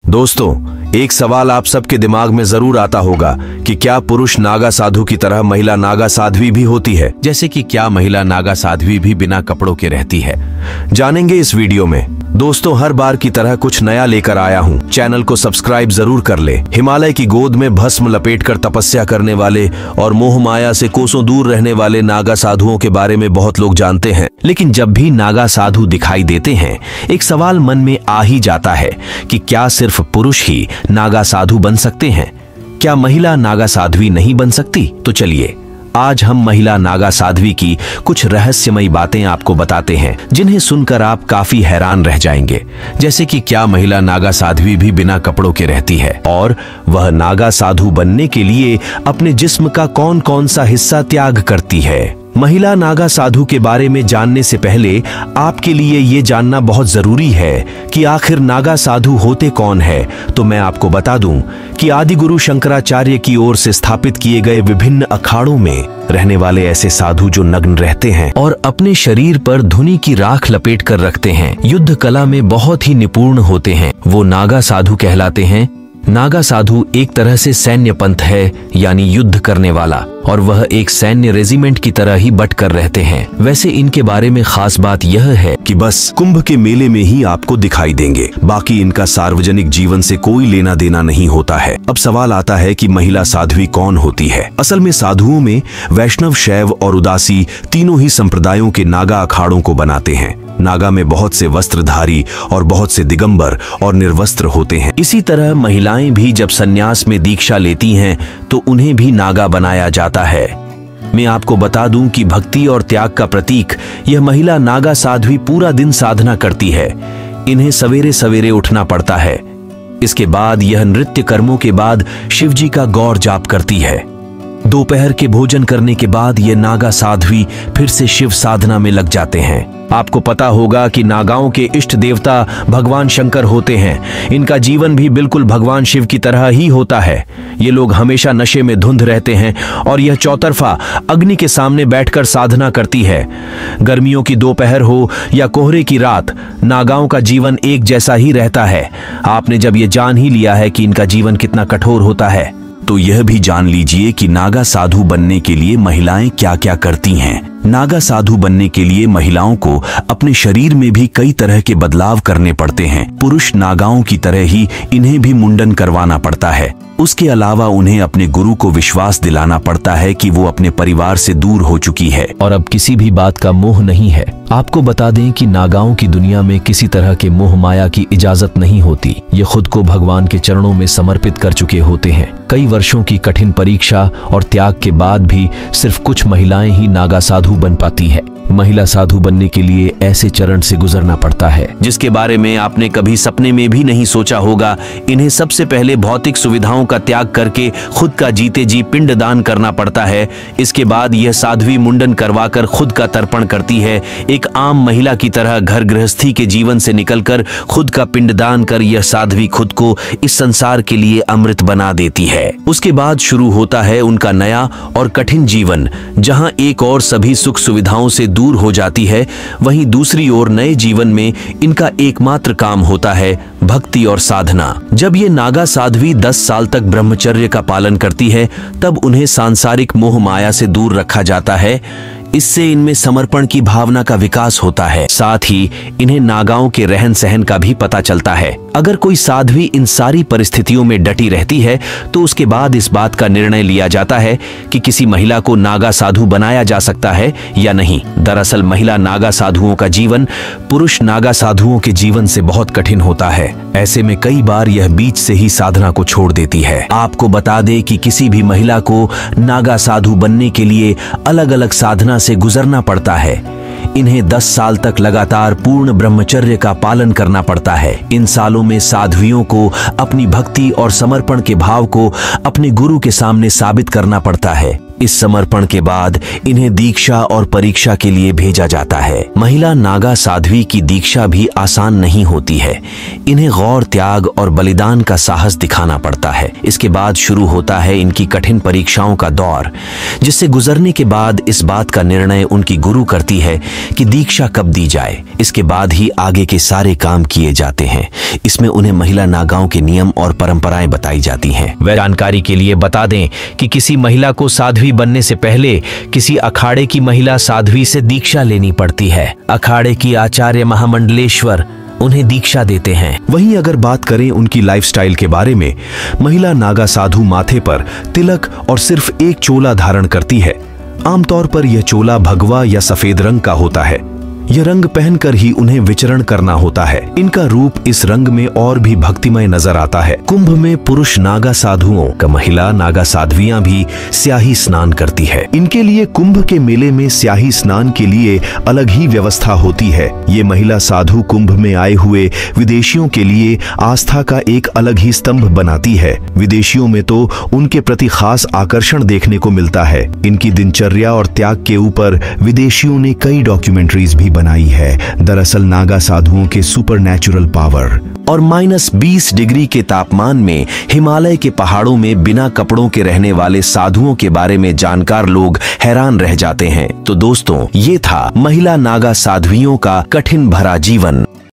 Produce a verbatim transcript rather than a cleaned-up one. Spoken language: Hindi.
दोस्तों, एक सवाल आप सबके दिमाग में जरूर आता होगा कि क्या पुरुष नागा साधु की तरह महिला नागा साध्वी भी होती है? जैसे कि क्या महिला नागा साध्वी भी बिना कपड़ों के रहती है? जानेंगे इस वीडियो में। दोस्तों, हर बार की तरह कुछ नया लेकर आया हूँ। चैनल को सब्सक्राइब जरूर कर ले। हिमालय की गोद में भस्म लपेटकर तपस्या करने वाले और मोह माया से कोसों दूर रहने वाले नागा साधुओं के बारे में बहुत लोग जानते हैं, लेकिन जब भी नागा साधु दिखाई देते हैं, एक सवाल मन में आ ही जाता है कि क्या सिर्फ पुरुष ही नागा साधु बन सकते हैं? क्या महिला नागा साध्वी नहीं बन सकती? तो चलिए आज हम महिला नागा साध्वी की कुछ रहस्यमयी बातें आपको बताते हैं, जिन्हें सुनकर आप काफी हैरान रह जाएंगे। जैसे कि क्या महिला नागा साध्वी भी बिना कपड़ों के रहती है, और वह नागा साधु बनने के लिए अपने जिस्म का कौन कौन सा हिस्सा त्याग करती है। महिला नागा साधु के बारे में जानने से पहले आपके लिए ये जानना बहुत जरूरी है कि आखिर नागा साधु होते कौन है। तो मैं आपको बता दूं कि आदि गुरु शंकराचार्य की ओर से स्थापित किए गए विभिन्न अखाड़ों में रहने वाले ऐसे साधु जो नग्न रहते हैं और अपने शरीर पर धुनी की राख लपेट कर रखते हैं, युद्ध कला में बहुत ही निपुण होते हैं, वो नागा साधु कहलाते हैं। नागा साधु एक तरह से सैन्य पंथ है, यानी युद्ध करने वाला, और वह एक सैन्य रेजिमेंट की तरह ही बट कर रहते हैं। वैसे इनके बारे में खास बात यह है कि बस कुंभ के मेले में ही आपको दिखाई देंगे, बाकी इनका सार्वजनिक जीवन से कोई लेना देना नहीं होता है। अब सवाल आता है कि महिला साध्वी कौन होती है? असल में साधुओं में वैष्णव, शैव और उदासी तीनों ही संप्रदायों के नागा अखाड़ों को बनाते हैं। नागा में बहुत से वस्त्रधारी और बहुत से दिगंबर और निर्वस्त्र होते हैं। इसी तरह महिलाएं भी जब संन्यास में दीक्षा लेती हैं तो उन्हें भी नागा बनाया जाता है। मैं आपको बता दूं कि भक्ति और त्याग का प्रतीक यह महिला नागा साध्वी पूरा दिन साधना करती है। इन्हें सवेरे सवेरे उठना पड़ता है। इसके बाद यह नृत्य कर्मों के बाद शिव जी का गौर जाप करती है। दोपहर के भोजन करने के बाद ये नागा साध्वी फिर से शिव साधना में लग जाते हैं। आपको पता होगा कि नागाओं के इष्ट देवता भगवान शंकर होते हैं। इनका जीवन भी बिल्कुल भगवान शिव की तरह ही होता है। ये लोग हमेशा नशे में धुंध रहते हैं और यह चौतरफा अग्नि के सामने बैठकर साधना करती है। गर्मियों की दोपहर हो या कोहरे की रात, नागाओं का जीवन एक जैसा ही रहता है। आपने जब ये जान ही लिया है कि इनका जीवन कितना कठोर होता है, तो यह भी जान लीजिए कि नागा साधु बनने के लिए महिलाएं क्या क्या करती हैं। नागा साधु बनने के लिए महिलाओं को अपने शरीर में भी कई तरह के बदलाव करने पड़ते हैं। पुरुष नागाओं की तरह ही इन्हें भी मुंडन करवाना पड़ता है। उसके अलावा उन्हें अपने गुरु को विश्वास दिलाना पड़ता है कि वो अपने परिवार से दूर हो चुकी है और अब किसी भी बात का मोह नहीं है। आपको बता दें कि नागाओं की दुनिया में किसी तरह के मोह माया की इजाजत नहीं होती। ये खुद को भगवान के चरणों में समर्पित कर चुके होते हैं। कई वर्षों की कठिन परीक्षा और त्याग के बाद भी सिर्फ कुछ महिलाएं ही नागा साधु बन पाती है। महिला साधु बनने के लिए ऐसे चरण से गुजरना पड़ता है जिसके बारे में आपने कभी सपने में भी नहीं सोचा होगा। इन्हें सबसे पहले भौतिक सुविधाओं का त्याग करके खुद का जीते जी पिंड दान करना पड़ता है। इसके बाद यह साध्वी मुंडन करवाकर खुद का तर्पण करती है। एक आम महिला की तरह घर गृहस्थी के जीवन से निकलकर खुद का पिंड दान कर यह साध्वी खुद को इस संसार के लिए अमृत बना देती है। उसके बाद शुरू होता है उनका नया और कठिन जीवन, जहाँ एक और सभी सुख सुविधाओं से दूर हो जाती है, वहीं दूसरी ओर नए जीवन में इनका एकमात्र काम होता है भक्ति और साधना। जब ये नागा साध्वी दस साल तक ब्रह्मचर्य का पालन करती है, तब उन्हें सांसारिक मोह माया से दूर रखा जाता है। इससे इनमें समर्पण की भावना का विकास होता है। साथ ही इन्हें नागाओं के रहन सहन का भी पता चलता है। अगर कोई साध्वी इन सारी परिस्थितियों में डटी रहती है तो उसके बाद इस बात का निर्णय लिया जाता है कि किसी महिला को नागा साधु बनाया जा सकता है या नहीं। दरअसल महिला नागा साधुओं का जीवन पुरुष नागा साधुओं के जीवन से बहुत कठिन होता है। ऐसे में कई बार यह बीच से ही साधना को छोड़ देती है। आपको बता दें कि किसी भी महिला को नागा साधु बनने के लिए अलग अलग साधना से गुजरना पड़ता है। इन्हें दस साल तक लगातार पूर्ण ब्रह्मचर्य का पालन करना पड़ता है। इन सालों में साध्वियों को अपनी भक्ति और समर्पण के भाव को अपने गुरु के सामने साबित करना पड़ता है। इस समर्पण के बाद इन्हें दीक्षा और परीक्षा के लिए भेजा जाता है। महिला नागा साध्वी की दीक्षा भी आसान नहीं होती है। इन्हें गौर, त्याग और बलिदान का साहस दिखाना पड़ता है। इसके बाद शुरू होता है इनकी कठिन परीक्षाओं का दौर, जिससे गुजरने के बाद इस बात का निर्णय उनकी गुरु करती है कि दीक्षा कब दी जाए। इसके बाद ही आगे के सारे काम किए जाते हैं। इसमें उन्हें महिला नागाओं के नियम और परंपराएं बताई जाती हैं। वह जानकारी के लिए बता दें कि किसी महिला को साध्वी बनने से पहले किसी अखाड़े की महिला साध्वी से दीक्षा लेनी पड़ती है। अखाड़े की आचार्य महामंडलेश्वर उन्हें दीक्षा देते हैं। वहीं अगर बात करें उनकी लाइफस्टाइल के बारे में, महिला नागा साधु माथे पर तिलक और सिर्फ एक चोला धारण करती है। आमतौर पर यह चोला भगवा या सफेद रंग का होता है। यह रंग पहनकर ही उन्हें विचरण करना होता है। इनका रूप इस रंग में और भी भक्तिमय नजर आता है। कुंभ में पुरुष नागा साधुओं का महिला नागा साध्वियां भी स्याही स्नान करती है। इनके लिए कुंभ के मेले में स्याही स्नान के लिए अलग ही व्यवस्था होती है। ये महिला साधु कुंभ में आए हुए विदेशियों के लिए आस्था का एक अलग ही स्तंभ बनाती है। विदेशियों में तो उनके प्रति खास आकर्षण देखने को मिलता है। इनकी दिनचर्या और त्याग के ऊपर विदेशियों ने कई डॉक्यूमेंट्रीज भी बनाई है। दरअसल नागा साधुओं के सुपरनैचुरल पावर और माइनस बीस डिग्री के तापमान में हिमालय के पहाड़ों में बिना कपड़ों के रहने वाले साधुओं के बारे में जानकार लोग हैरान रह जाते हैं। तो दोस्तों, ये था महिला नागा साध्वियों का कठिन भरा जीवन।